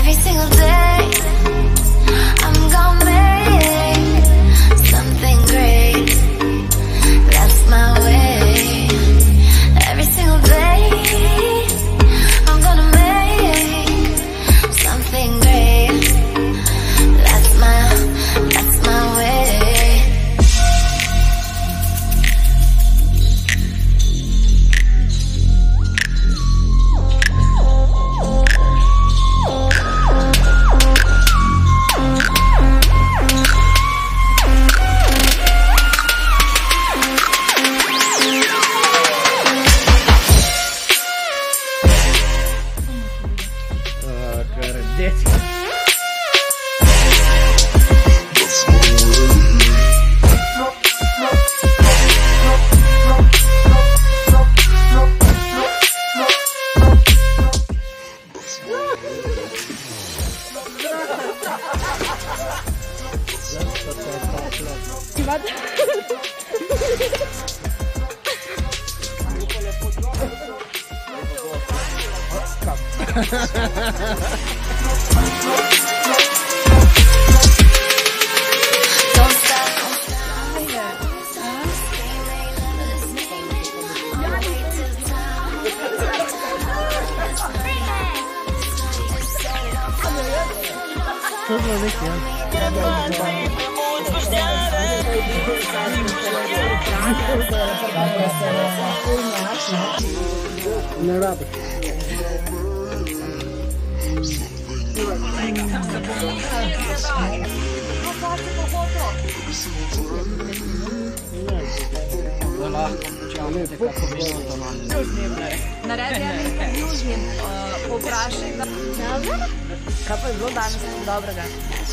Every single day I'm gonna make something great. That's my way. Every single day I'm gonna make something great. That's my way. Ne rado. Naredi južnim povprašaj ga. Kaj pa je bilo danes dobrega?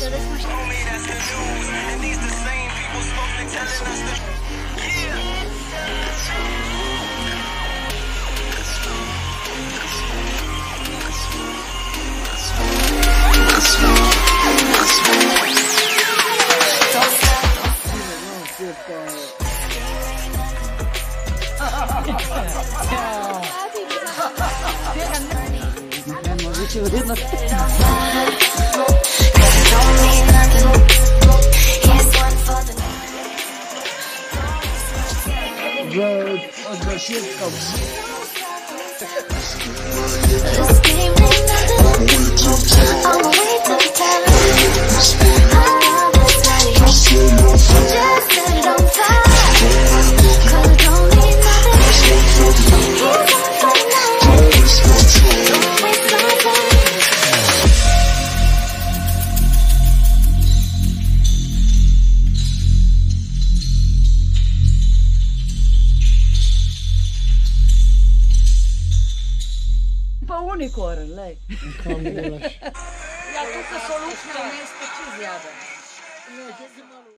Unicorn, lej. Kam delaš? Ja, tukaj so luknje vmes, pa čez jaden.